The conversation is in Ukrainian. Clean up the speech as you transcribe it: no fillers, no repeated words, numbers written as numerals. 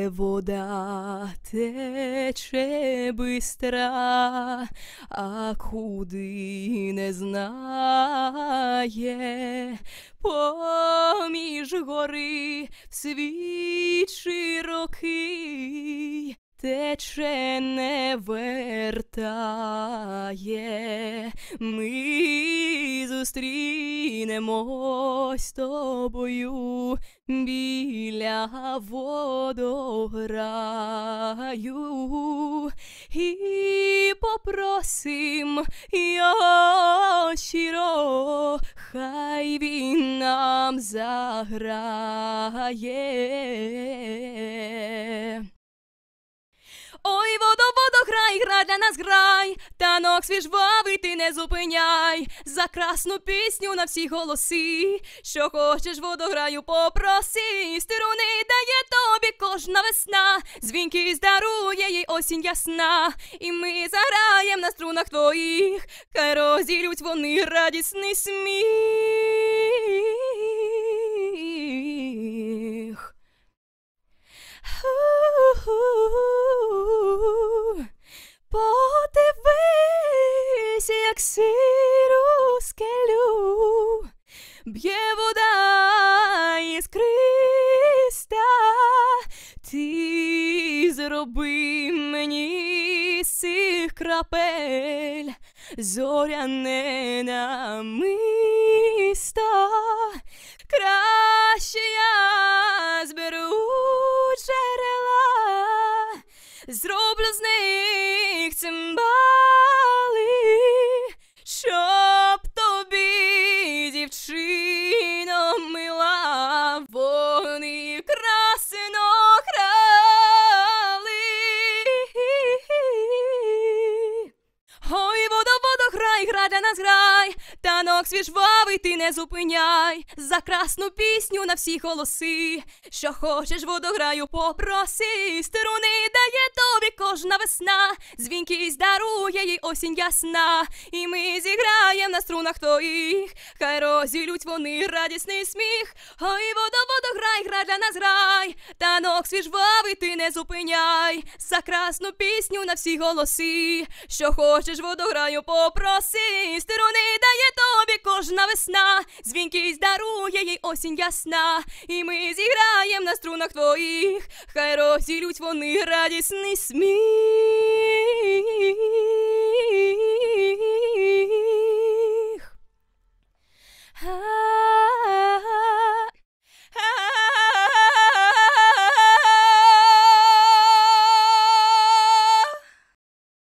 де вода тече бистра, а куди не знає, поміж гори в світ широкий тече не вертає. Ми зустрінемось з тобою біля водограю і попросим його щиро, хай він нам заграє. Ой, водограй, грай для нас грай, танок свій жвавий ти не зупиняй, за красну пісню на всі голоси, що хочеш водограю попроси, струни дає тобі кожна весна, дзвінки здарує їй осінь ясна, і ми заграєм на струнах твоїх, хай розділють вони радісний сміх. Подивись, як сиру скелю б'є вода іскриста, ти зроби мені з цих крапель зоряне намисто. Краще я зберу джерела, зроблю з них цимбали, щоб тобі, дівчино мила, вони красно грали. Ой, водограй, грай для нас грай, танок свій жвавий ти не зупиняй, за красну пісню на всі голоси, що хочеш водограю попроси, струни дає тобі кожна весна, дзвінки здарує їй осінь ясна, і ми зіграєм на струнах твоїх, хай розділють вони радісний сміх. Ой, водограй, грай для нас грай, танок свій жвавий ти не зупиняй, за красну пісню на всі голоси, що хочеш водограю попроси, струни дає тобі кожна весна, дзвінки здарує їй осінь ясна, і ми зіграєм на струнах твоїх, хай розділють вони радісний сміх.